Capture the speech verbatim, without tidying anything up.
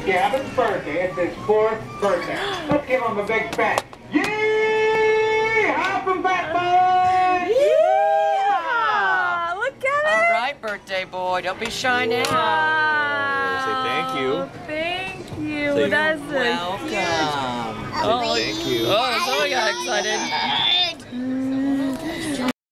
Gavin's birthday. It's his fourth birthday. Let's give him a big fat yee-haw from Fat Boy! Yeah! Look, Gavin! All right, birthday boy, don't be shy now. Wow. Say thank you. Thank you. Say That's welcome. a huge... Say thank you. Oh, so I got excited.